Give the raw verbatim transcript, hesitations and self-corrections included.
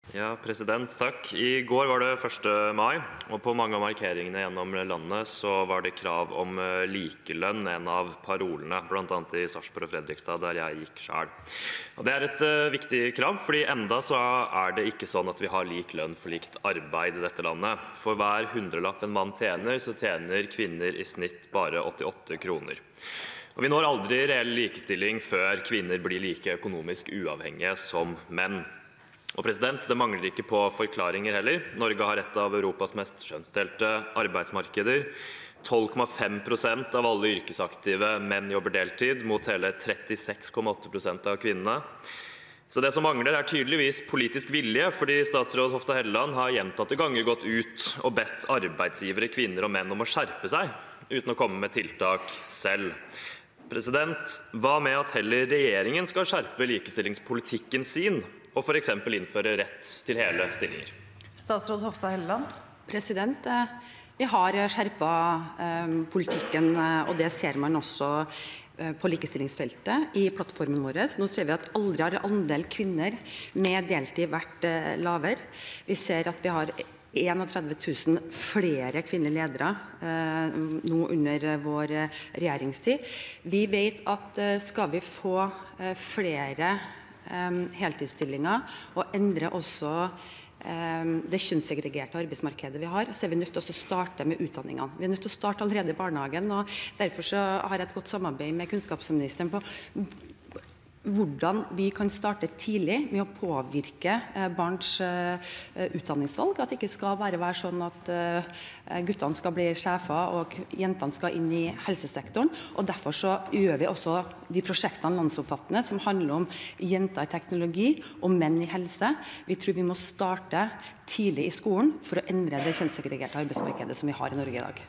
Ja, president, takk. I går var det første mai, og på mange av markeringene gjennom landet så var det krav om eh, likelønn, en av parolene, blant annet i Sarpsborg og Fredrikstad, der jeg gikk selv. Og det er et eh, viktig krav, fordi enda så er det ikke sånn at vi har lik lønn for likt arbeid i dette landet. For hver hundrelapp en mann tjener, så tjener kvinner i snitt bare åttiåtte kroner. Og vi når aldri reell likestilling før kvinner blir like økonomisk uavhengige som menn. Og president, det mangler ikke på forklaringer heller. Norge har et av Europas mest kjønnsdelte arbeidsmarkeder. tolv komma fem prosent av alle yrkesaktive menn jobber deltid, mot hele trettiseks komma åtte prosent av kvinnene. Så det som mangler er tydeligvis politisk vilje, fordi statsråd Hofstad Helleland har gjentatte ganger gått ut og bedt arbeidsgivere, kvinner og menn om å skjerpe seg, uten å komme med tiltak selv. President, hva med at heller regjeringen skal skjerpe likestillingspolitikken sin, og for eksempel innføre rett til hele stillinger? Statsråd Hofstad Helleland. President, eh, vi har skjerpet eh, politikken, eh, og det ser man også eh, på likestillingsfeltet i plattformen vår. Nå ser vi at aldri har andel kvinner med deltid vært eh, lavere. Vi ser at vi har trettien tusen flere kvinnelige ledere eh, nå under vår regjeringstid. Vi vet at eh, skal vi få eh, flere heltidsstillinger og endre også det kjønnssegregerte arbeidsmarkedet vi har, så er vi nødt til å starte med utdanningene. Vi er nødt til å starte allerede i barnehagen, og derfor så har jeg et godt samarbeid med kunnskapsministeren på hvordan vi kan starte tidlig med å påvirke barns utdanningsvalg, at det ikke skal bare være sånn at guttene skal bli sjefer og jentene skal inn i helsesektoren. Og derfor så gjør vi også de prosjektene landsomfattende som handler om jenter i teknologi og menn i helse. Vi tror vi må starte tidlig i skolen for å endre det kjønnssegregerte arbeidsmarkedet som vi har i Norge i dag.